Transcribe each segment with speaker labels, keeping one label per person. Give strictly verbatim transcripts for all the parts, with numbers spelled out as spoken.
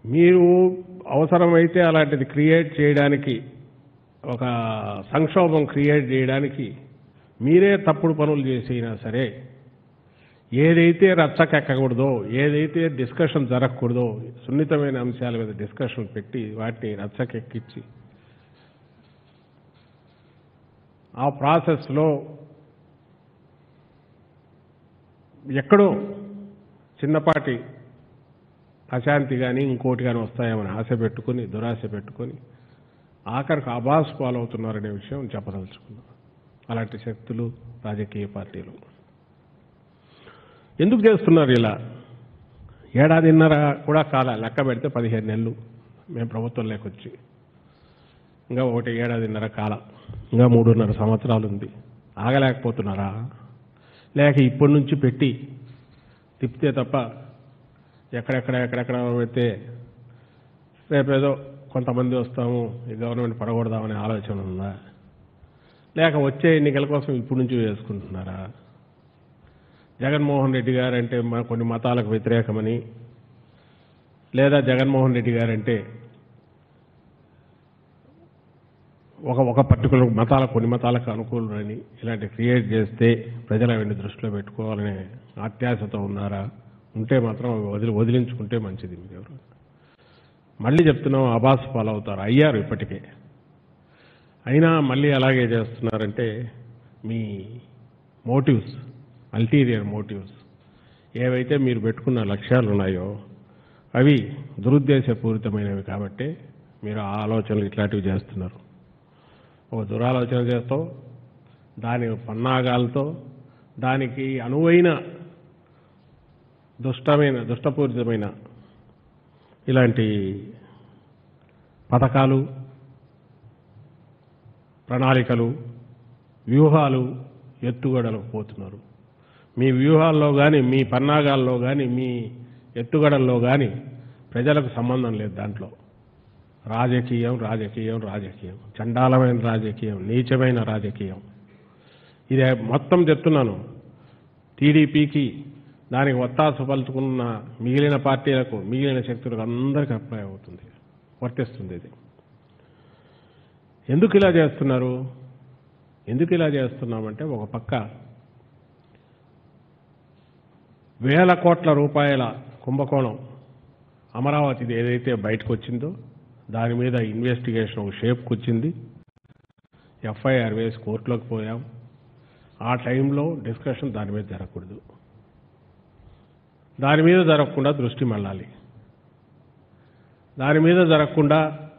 Speaker 1: మీరు అవసరమైతే అలాంటిది క్రియేట్ చేయడానికి ఒక సంక్షోభం క్రియేట్ చేయడానికి మీరే తప్పుడు పనులు చేసినా సరే ఏదైతే రచ్చకెక్కకూడదో ఏదైతే డిస్కషన్ జరగకూడదో సున్నితమైన అంశాల మీద డిస్కషన్ పెట్టి వాటిని రచ్చకెక్కించి ఆ ప్రాసెస్లో ఎక్కడో చిన్నపాటి అశాంతి కానీ ఇంకోటి కానీ వస్తాయేమని ఆశ పెట్టుకుని దురాశ పెట్టుకొని ఆఖరికి అబాస్ పాలవుతున్నారనే విషయం చెప్పదలుచుకున్నాం. అలాంటి శక్తులు రాజకీయ పార్టీలు ఎందుకు చేస్తున్నారు ఇలా? ఏడాదిన్నర కూడా కాల లెక్క పెడితే పదిహేను నెలలు మేము ప్రభుత్వంలోకి వచ్చి ఇంకా ఒకటి ఏడాదిన్నర కాల ఇంకా మూడున్నర సంవత్సరాలు ఉంది. ఆగలేకపోతున్నారా? లేక ఇప్పటి నుంచి పెట్టి తిప్పితే తప్ప ఎక్కడెక్కడ ఎక్కడెక్కడ పెడితే రేపేదో కొంతమంది వస్తాము ఈ గవర్నమెంట్ పడగొడదామనే ఆలోచన ఉందా? లేక వచ్చే ఎన్నికల కోసం ఇప్పటి నుంచి వేసుకుంటున్నారా? జగన్మోహన్ రెడ్డి గారంటే మన కొన్ని మతాలకు వ్యతిరేకమని లేదా జగన్మోహన్ రెడ్డి గారంటే ఒక ఒక పర్టికులర్ మతాలకు కొన్ని మతాలకు అనుకూలమని ఇలాంటి క్రియేట్ చేస్తే ప్రజలు అవన్నీ దృష్టిలో పెట్టుకోవాలనే అత్యాశతో ఉన్నారా? ఉంటే మాత్రం వదిలి వదిలించుకుంటే మంచిది. మీరు ఎవరు మళ్ళీ చెప్తున్నాం అబాస్ పాలవుతారు, అయ్యారు ఇప్పటికే. అయినా మళ్ళీ అలాగే చేస్తున్నారంటే మీ మోటివ్స్, అల్టీరియర్ మోటివ్స్ ఏవైతే మీరు పెట్టుకున్న లక్ష్యాలు ఉన్నాయో అవి దురుద్దేశపూరితమైనవి కాబట్టి మీరు ఆ ఆలోచనలు ఇట్లాంటివి చేస్తున్నారు. ఒక దురాలోచన చేస్తూ దాని పన్నాగాలతో దానికి అనువైన దుష్టమైన దుష్టపూరితమైన ఇలాంటి పథకాలు, ప్రణాళికలు, వ్యూహాలు ఎత్తుగడలకు పోతున్నారు. మీ వ్యూహాల్లో కానీ మీ పన్నాగాల్లో కానీ మీ ఎత్తుగడల్లో కానీ ప్రజలకు సంబంధం లేదు. దాంట్లో రాజకీయం రాజకీయం రాజకీయం చండాలమైన రాజకీయం, నీచమైన రాజకీయం. ఇదే మొత్తం చెప్తున్నాను. టీడీపీకి దానికి ఒత్తాసు పలుచుకున్న మిగిలిన పార్టీలకు, మిగిలిన శక్తులకు అందరికీ అప్లై అవుతుంది, వర్తిస్తుంది. ఇది ఎందుకు ఇలా చేస్తున్నారు? ఎందుకు ఇలా చేస్తున్నామంటే ఒక పక్క వేల కోట్ల రూపాయల కుంభకోణం అమరావతిది ఏదైతే బయటకు వచ్చిందో దాని మీద ఇన్వెస్టిగేషన్ ఒక షేప్కి వచ్చింది. ఎఫ్ఐఆర్ వేసి కోర్టులోకి పోయాం. ఆ టైంలో డిస్కషన్ దాని మీద జరగకూడదు. దాని మీద జరగకుండా దృష్టి మళ్ళాలి. దాని మీద జరగకుండా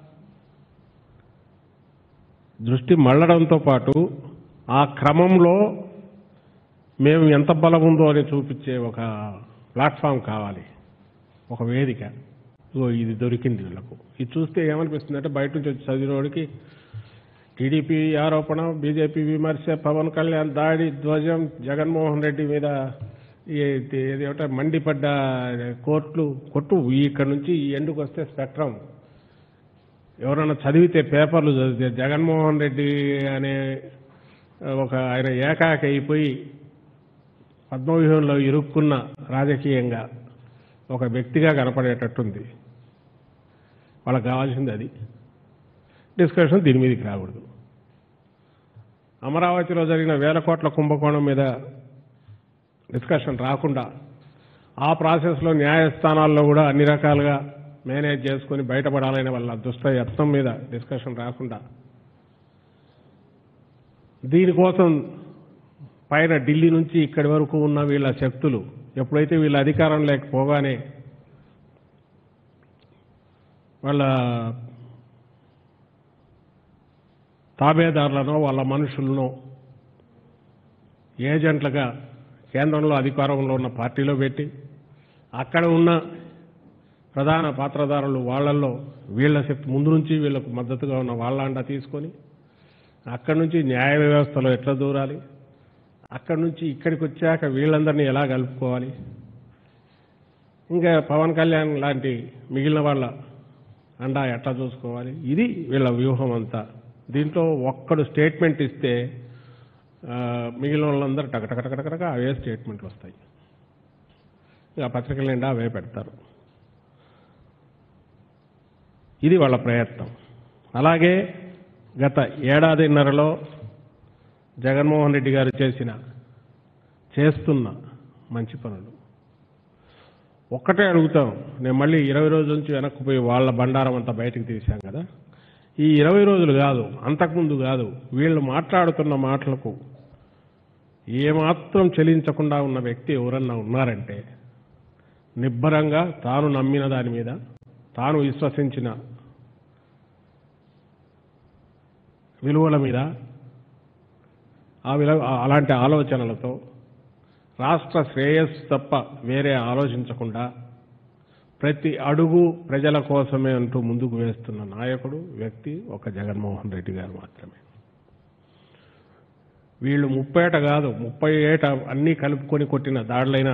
Speaker 1: దృష్టి మళ్ళడంతో పాటు ఆ క్రమంలో మేము ఎంత బలం ఉందో అని చూపించే ఒక ప్లాట్ఫామ్ కావాలి, ఒక వేదిక. ఇగో ఇది దొరికింది వీళ్ళకు. ఇది చూస్తే ఏమనిపిస్తుందంటే బయట నుంచి వచ్చి చదివినోడికి టీడీపీ ఆరోపణ, బీజేపీ విమర్శ, పవన్ కళ్యాణ్ దాడి, ధ్వజం, జగన్మోహన్ రెడ్డి మీద ఏదేమిటో మండిపడ్డ కోర్టులు కొట్టు. ఇక్కడ నుంచి ఈ ఎండుకు వస్తే స్పెక్ట్రం ఎవరన్నా చదివితే పేపర్లు చదివితే జగన్మోహన్ రెడ్డి అనే ఒక ఆయన ఏకాకి అయిపోయి పద్మవ్యూహంలో ఇరుక్కున్న రాజకీయంగా ఒక వ్యక్తిగా కనపడేటట్టుంది. వాళ్ళకి కావాల్సింది అది. డిస్కషన్ దీని మీదకి రాకూడదు. అమరావతిలో జరిగిన వేల కోట్ల కుంభకోణం మీద డిస్కషన్ రాకుండా ఆ ప్రాసెస్లో న్యాయస్థానాల్లో కూడా అన్ని రకాలుగా మేనేజ్ చేసుకుని బయటపడాలనే వాళ్ళ దుష్ట యత్నం మీద డిస్కషన్ రాకుండా దీనికోసం పైన ఢిల్లీ నుంచి ఇక్కడి వరకు ఉన్న వీళ్ళ శక్తులు ఎప్పుడైతే వీళ్ళ అధికారం లేకపోగానే వాళ్ళ తాబేదారులను వాళ్ళ మనుషులను ఏజెంట్లుగా కేంద్రంలో అధికారంలో ఉన్న పార్టీలో పెట్టి అక్కడ ఉన్న ప్రధాన పాత్రధారులు వాళ్ళల్లో వీళ్ళ శక్తి ముందు నుంచి వీళ్లకు మద్దతుగా ఉన్న వాళ్ళ అండా తీసుకొని అక్కడి నుంచి న్యాయ వ్యవస్థలో ఎట్లా దూరాలి, అక్కడి నుంచి ఇక్కడికి వచ్చాక వీళ్ళందరినీ ఎలా కలుపుకోవాలి, ఇంకా పవన్ కళ్యాణ్ లాంటి మిగిలిన వాళ్ళ అండా ఎట్లా చూసుకోవాలి, ఇది వీళ్ళ వ్యూహం అంతా. దీంట్లో ఒక్కడు స్టేట్మెంట్ ఇస్తే మిగిలిన వాళ్ళందరూ టకటకటకటక అవే స్టేట్మెంట్లు వస్తాయి. ఇక పత్రికల నిండా అవే పెడతారు. ఇది వాళ్ళ ప్రయత్నం. అలాగే గత ఏడాదిన్నరలో జగన్మోహన్ రెడ్డి గారు చేసిన చేస్తున్న మంచి పనులు ఒక్కటే అడుగుతాం. నేను మళ్ళీ ఇరవై రోజుల నుంచి వెనక్కిపోయి వాళ్ళ బండారం అంతా బయటకు తీశాం కదా. ఈ ఇరవై రోజులు కాదు, అంతకుముందు కాదు, వీళ్ళు మాట్లాడుతున్న మాటలకు ఏమాత్రం చెలించకుండా ఉన్న వ్యక్తి ఎవరన్నా ఉన్నారంటే నిబ్బరంగా తాను నమ్మిన దాని మీద, తాను విశ్వసించిన విలువల మీద, ఆ విలువ అలాంటి ఆలోచనలతో రాష్ట్ర శ్రేయస్సు తప్ప వేరే ఆలోచించకుండా ప్రతి అడుగు ప్రజల కోసమే అంటూ ముందుకు వేస్తున్న నాయకుడు, వ్యక్తి ఒక జగన్మోహన్ రెడ్డి గారు మాత్రమే. వీళ్ళు ముప్పేట కాదు, ముప్పై ఏట అన్నీ కలుపుకొని కొట్టిన దాడులైన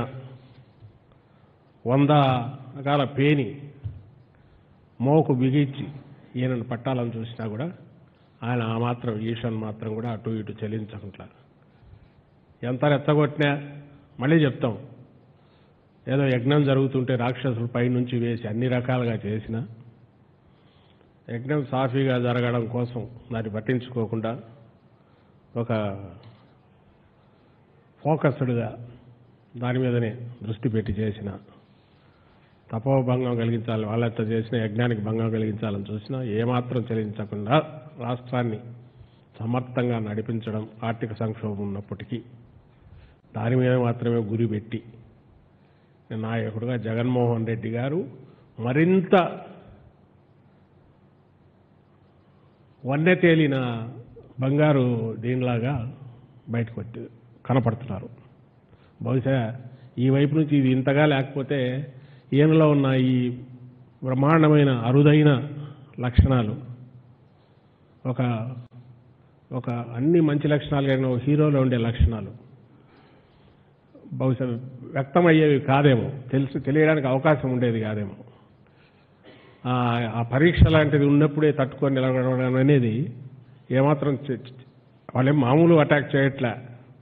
Speaker 1: వంద రకాల పేని మోకు బిగించి ఈయనను పట్టాలని చూసినా కూడా ఆయన ఆ మాత్రం ఈశ్వన్ మాత్రం కూడా అటు ఇటు చెల్లించకుండా ఎంత రెచ్చగొట్టినా మళ్ళీ చెప్తాం. ఏదో యజ్ఞం జరుగుతుంటే రాక్షసులు పైనుంచి వేసి అన్ని రకాలుగా చేసిన యజ్ఞం సాఫీగా జరగడం కోసం దాన్ని పట్టించుకోకుండా ఒక ఫోకస్డ్గా దాని మీదనే దృష్టి పెట్టి చేసిన తపోభంగం కలిగించాలి, వాళ్ళంతా చేసిన యజ్ఞానికి భంగం కలిగించాలని చూసినా ఏమాత్రం చెల్లించకుండా రాష్ట్రాన్ని సమర్థంగా నడిపించడం, ఆర్థిక సంక్షోభం ఉన్నప్పటికీ దాని మీద మాత్రమే గురి పెట్టి నాయకుడుగా జగన్మోహన్ రెడ్డి గారు మరింత వన్నె తేలిన బంగారు దీనిలాగా బయటకు వచ్చి కనపడుతున్నారు. బహుశా ఈ వైపు నుంచి ఇది ఇంతగా లేకపోతే ఈయనలో ఉన్న ఈ బ్రహ్మాండమైన అరుదైన లక్షణాలు, ఒక ఒక అన్ని మంచి లక్షణాలు కలిగిన ఒక హీరోలో ఉండే లక్షణాలు బహుశా వ్యక్తమయ్యేవి కాదేమో, తెలిసి తెలియడానికి అవకాశం ఉండేది కాదేమో. ఆ పరీక్ష లాంటిది ఉన్నప్పుడే తట్టుకొని నిలబడడం అనేది ఏమాత్రం వాళ్ళేం మామూలు అటాక్ చేయట్లే,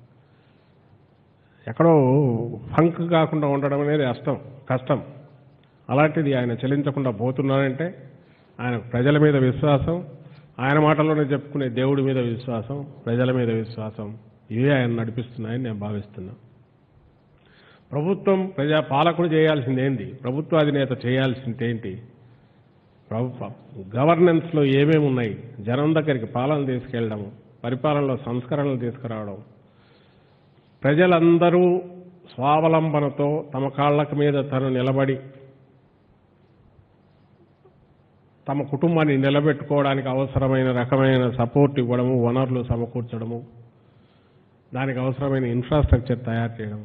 Speaker 1: ఎక్కడో ఫంక్ కాకుండా ఉండడం అనేది కష్టం కష్టం అలాంటిది ఆయన చెల్లించకుండా పోతున్నారంటే ఆయన ప్రజల మీద విశ్వాసం, ఆయన మాటల్లోనే చెప్పుకునే దేవుడి మీద విశ్వాసం, ప్రజల మీద విశ్వాసం, ఇవే ఆయన నడిపిస్తున్నాయని నేను భావిస్తున్నా. ప్రభుత్వం ప్రజా పాలకుడు చేయాల్సింది ఏంటి, ప్రభుత్వ అధినేత చేయాల్సింది ఏంటి, గవర్నెన్స్లో ఏమేమి ఉన్నాయి, జనం దగ్గరికి పాలన తీసుకెళ్లడం, పరిపాలనలో సంస్కరణలు తీసుకురావడం, ప్రజలందరూ స్వావలంబనతో తమ కాళ్లకు మీద తను నిలబడి తమ కుటుంబాన్ని నిలబెట్టుకోవడానికి అవసరమైన రకమైన సపోర్ట్ ఇవ్వడము, వనరులు సమకూర్చడము, దానికి అవసరమైన ఇన్ఫ్రాస్ట్రక్చర్ తయారు చేయడం,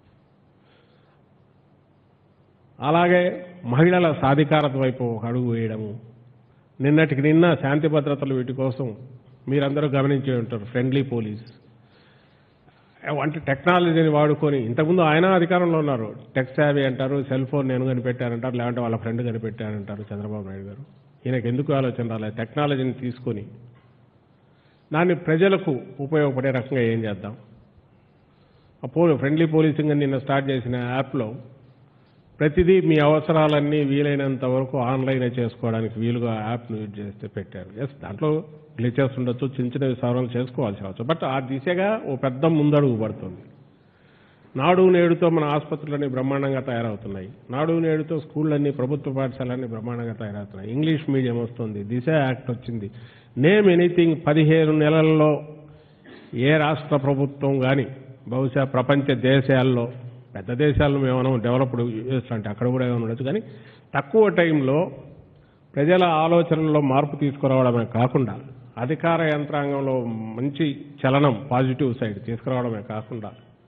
Speaker 1: అలాగే మహిళల సాధికారత వైపు ఒక అడుగు వేయడము. నిన్నటికి నిన్న శాంతి భద్రతలు వీటి కోసం మీరందరూ గమనించే ఉంటారు. ఫ్రెండ్లీ పోలీస్ అంటే టెక్నాలజీని వాడుకొని, ఇంతకుముందు ఆయన అధికారంలో ఉన్నారు, టెక్ సేవీ అంటారు, సెల్ ఫోన్ నేను కనిపెట్టారంటారు, లేదంటే వాళ్ళ ఫ్రెండ్ కనిపెట్టారంటారు చంద్రబాబు నాయుడు గారు. ఈయనకు ఎందుకు ఆలోచన రాలేదు? టెక్నాలజీని తీసుకొని దాన్ని ప్రజలకు ఉపయోగపడే రకంగా ఏం చేద్దాం. అప్పుడు ఫ్రెండ్లీ పోలీసింగ్ అని నిన్న స్టార్ట్ చేసిన యాప్లో ప్రతిదీ మీ అవసరాలన్నీ వీలైనంత వరకు ఆన్లైనే చేసుకోవడానికి వీలుగా యాప్ను యూజ్ చేస్తే పెట్టారు. ఎస్, దాంట్లో గ్లిచెస్ ఉండొచ్చు, చిన్న చిన్న సవరణలు చేసుకోవాల్సి అవచ్చు, బట్ ఆ దిశగా ఓ పెద్ద ముందడుగు పడుతుంది. నాడు నేడుతో మన ఆసుపత్రులన్నీ బ్రహ్మాండంగా తయారవుతున్నాయి, నాడు నేడుతో స్కూళ్ళన్నీ, ప్రభుత్వ పాఠశాలన్నీ బ్రహ్మాండంగా తయారవుతున్నాయి, ఇంగ్లీష్ మీడియం వస్తుంది, దిశ యాక్ట్ వచ్చింది, నేమ్ ఎనీథింగ్. పదిహేను నెలల్లో ఏ రాష్ట్ర ప్రభుత్వం కానీ, బహుశా ప్రపంచ దేశాల్లో, పెద్ద దేశాల్లో మేము డెవలప్డ్ యూఎస్ అంటే అక్కడ కూడా ఏమైనా ఉండొచ్చు, కానీ తక్కువ టైంలో ప్రజల ఆలోచనల్లో మార్పు తీసుకురావడమే కాకుండా, అధికార యంత్రాంగంలో మంచి చలనం, పాజిటివ్ సైడ్ తీసుకురావడమే కాకుండా,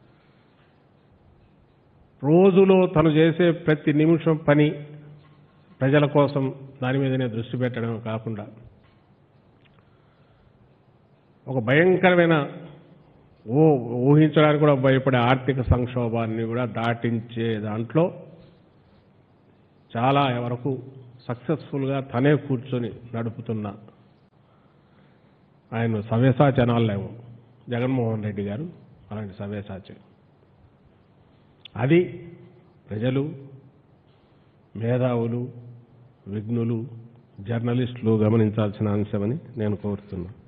Speaker 1: రోజులో తను చేసే ప్రతి నిమిషం పని ప్రజల కోసం దాని మీదనే దృష్టి పెట్టడమే కాకుండా, ఒక భయంకరమైన ఓ ఊహించడానికి కూడా భయపడే ఆర్థిక సంక్షోభాన్ని కూడా దాటించే దాంట్లో చాలా వరకు సక్సెస్ఫుల్గా తనే కూర్చొని నడుపుతున్న ఆయన సవ్యసాచనాలేమో జగన్మోహన్ రెడ్డి గారు అలాంటి సవ్యసాచి. అది ప్రజలు, మేధావులు, విఘ్నులు, జర్నలిస్టులు గమనించాల్సిన అంశమని నేను కోరుతున్నాను.